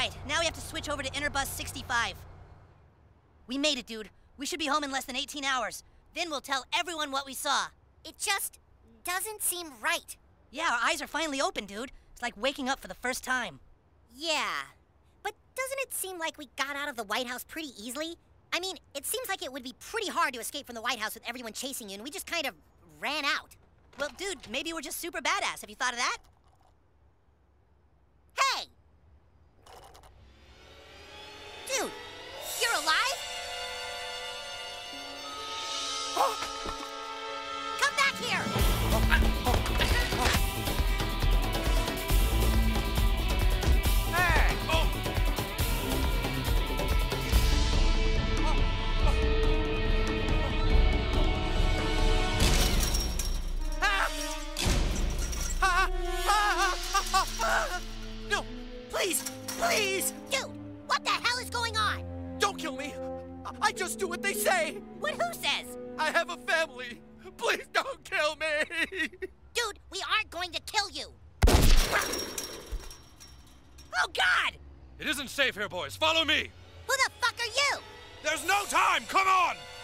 Alright, now we have to switch over to Interbus 65. We made it, dude. We should be home in less than 18 hours. Then we'll tell everyone what we saw. It just doesn't seem right. Yeah, our eyes are finally open, dude. It's like waking up for the first time. Yeah. But doesn't it seem like we got out of the White House pretty easily? I mean, it seems like it would be pretty hard to escape from the White House with everyone chasing you, and we just kind of ran out. Well, dude, maybe we're just super badass. Have you thought of that? Hey! Dude, you're alive? Come back here! Hey! No! Please! Please! Dude, what the hell is going on? Don't kill me! I just do what they say! What who says? I have a family! Please don't kill me! Dude, we aren't going to kill you! Oh, God! It isn't safe here, boys. Follow me! Who the fuck are you? There's no time! Come on!